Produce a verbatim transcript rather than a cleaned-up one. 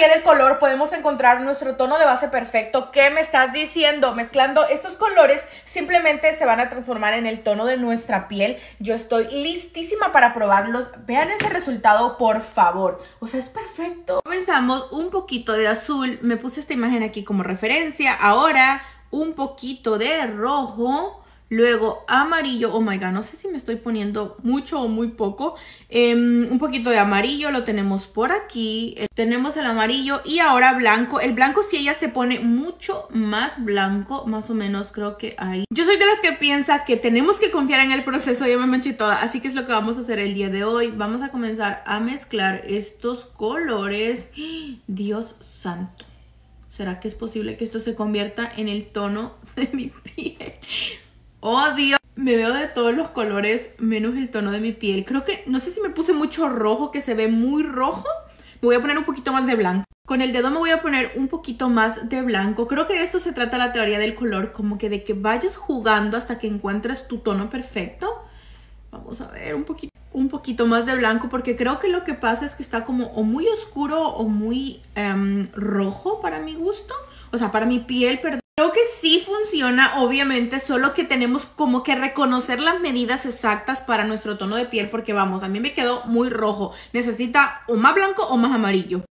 teoría del color podemos encontrar nuestro tono de base perfecto. ¿Qué me estás diciendo? Mezclando estos colores simplemente se van a transformar en el tono de nuestra piel. Yo estoy listísima para probarlos. Vean ese resultado, por favor. O sea, es perfecto. Comenzamos un poquito de azul. Me puse esta imagen aquí como referencia. Ahora un poquito de rojo. Luego amarillo, oh my god, no sé si me estoy poniendo mucho o muy poco. Eh, un poquito de amarillo lo tenemos por aquí. Eh, tenemos el amarillo y ahora blanco. El blanco si ella se pone mucho más blanco, más o menos creo que ahí. Yo soy de las que piensa que tenemos que confiar en el proceso, ya me manché toda. Así que es lo que vamos a hacer el día de hoy. Vamos a comenzar a mezclar estos colores. Dios santo. ¿Será que es posible que esto se convierta en el tono de mi piel? ¡Oh, Dios! Me veo de todos los colores, menos el tono de mi piel. Creo que, no sé si me puse mucho rojo, que se ve muy rojo. Me voy a poner un poquito más de blanco. Con el dedo me voy a poner un poquito más de blanco. Creo que de esto se trata la teoría del color, como que de que vayas jugando hasta que encuentres tu tono perfecto. Vamos a ver, un poquito, un poquito más de blanco, porque creo que lo que pasa es que está como o muy oscuro o muy um, rojo para mi gusto. O sea, para mi piel, perdón. Creo que sí funciona, obviamente, solo que tenemos como que reconocer las medidas exactas para nuestro tono de piel, porque vamos, a mí me quedó muy rojo. Necesita o más blanco o más amarillo.